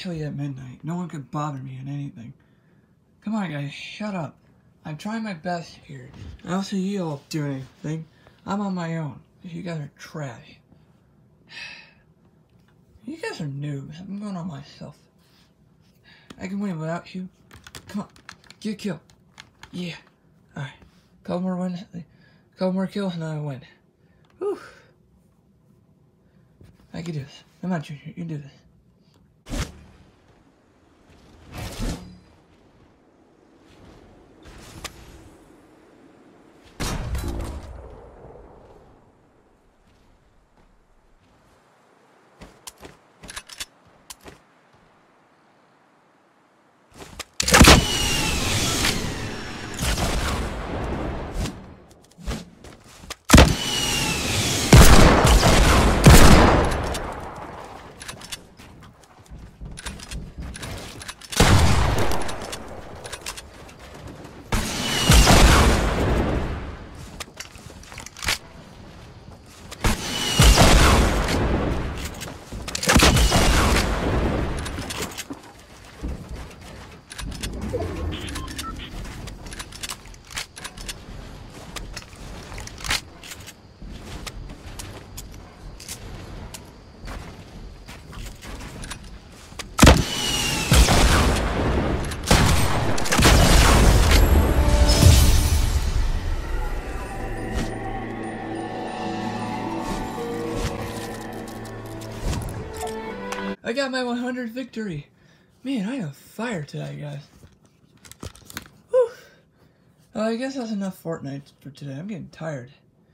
especially at midnight. No one could bother me in anything. Come on, guys, shut up. I'm trying my best here. I don't see you all doing anything. I'm on my own. You guys are trash. You guys are noobs. I'm going on myself. I can win without you. Come on, get a kill. Yeah. Alright. Couple more wins. Couple more kills and I win. Whew. I can do this. Come on, Junior. You can do this. I got my 100th victory. Man, I am fire today, guys. Whew. I guess that's enough Fortnite for today. I'm getting tired.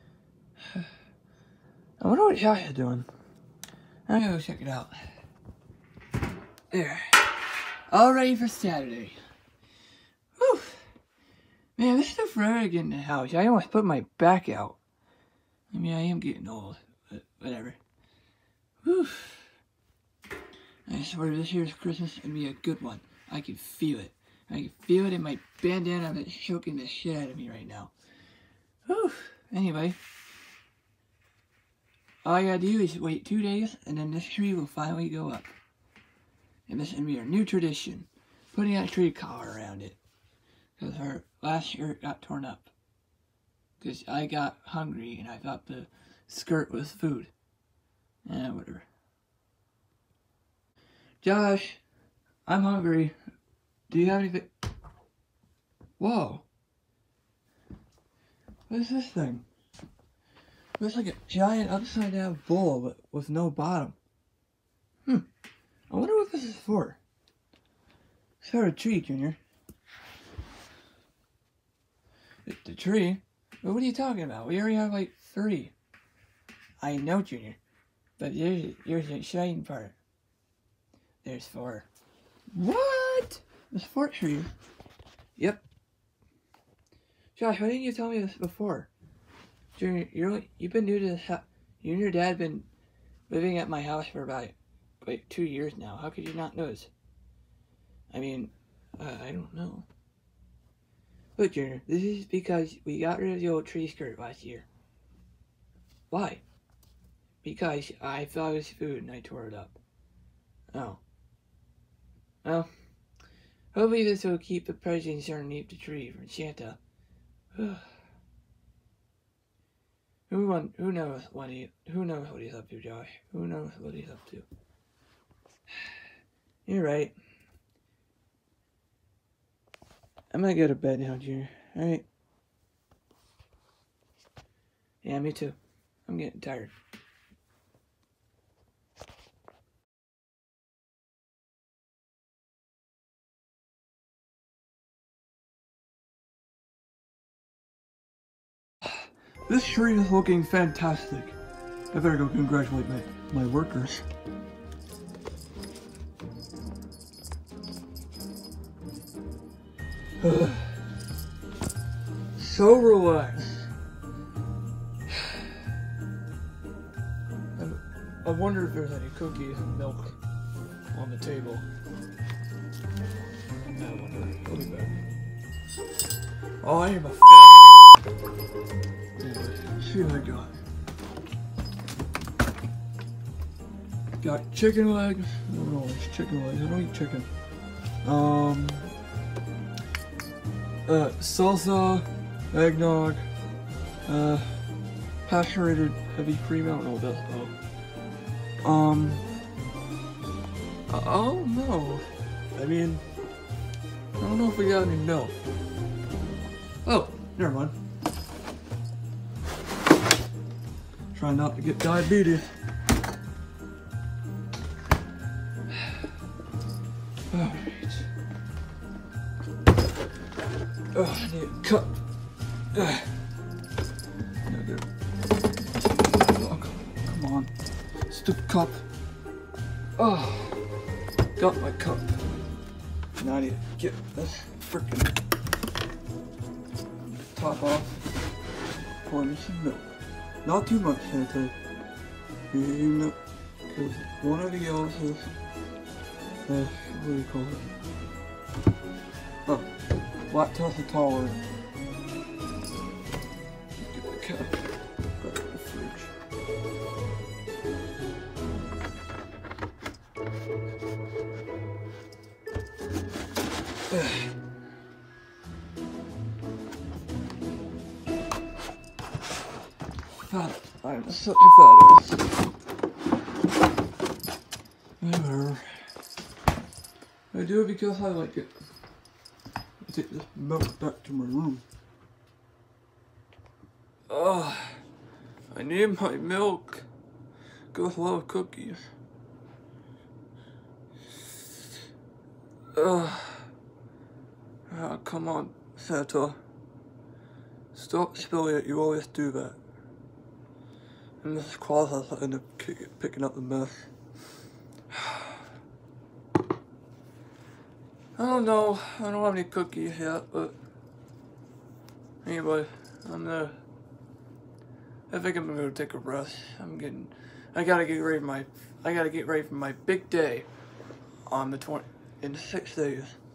I wonder what Josh is doing. I'm gonna go check it out. There. All ready for Saturday. Whew. Man, this took forever to get in the house. I almost put my back out. I mean, I am getting old, but whatever. Whew. I swear this year's Christmas is going to be a good one. I can feel it. I can feel it in my bandana that's choking the shit out of me right now. Whew. Anyway. All I gotta do is wait 2 days and then this tree will finally go up. And this is going to be our new tradition. Putting a tree collar around it. Because our last shirt got torn up. Because I got hungry and I thought the skirt was food. Whatever. Josh, I'm hungry. Do you have anything? Whoa. What is this thing? It's like a giant upside down bowl but with no bottom. I wonder what this is for. It's for a tree, Junior. The tree? But what are you talking about? We already have like 3. I know, Junior. But here's the exciting part. There's 4. What? There's 4 trees. Yep. Josh, why didn't you tell me this before? Junior, you've been new to this house. You and your dad have been living at my house for about like 2 years now. How could you not notice? I mean, I don't know. Look, Junior, this is because we got rid of the old tree skirt last year. Why? Because I thought it was food and I tore it up. Oh. Well, hopefully this will keep the presents underneath the tree from Santa. Who knows what he's up to, Josh? Who knows what he's up to? You're right. I'm gonna go to bed now, Junior. Alright? Yeah, me too. I'm getting tired. This tree is looking fantastic. I better go congratulate my workers. So relaxed. I wonder if there's any cookies and milk on the table. I wonder. I'll be back. Oh, I am a Anyway, see what I got. Got chicken legs. I don't know, it's chicken legs. I don't eat chicken. Salsa, eggnog, passionate heavy cream. I don't know what that's about. Oh no. I mean, I don't know if we got any milk. Oh, never mind. Try not to get diabetes. Alright. Oh, I need a cup. Oh, come on. Stupid cup. Oh, got my cup. Now I need to get this freaking top off. Pour me some milk. Not too much, Santa. You know, because one of the yellows is, what do you call it? Oh, lactose intolerant. Get the cup back in the fridge. Fat. I'm such a fat ass. Whatever. I do it because I like it. I take this milk back to my room. Ugh. I need my milk. Goes well with cookies. Ugh. Ah, come on, Santa. Stop spilling it, you always do that. And this closet I end up picking up the mess. I don't know, I don't have any cookies yet, but anyway, I think I'm gonna go take a rest. I gotta get ready for my big day on in 6 days.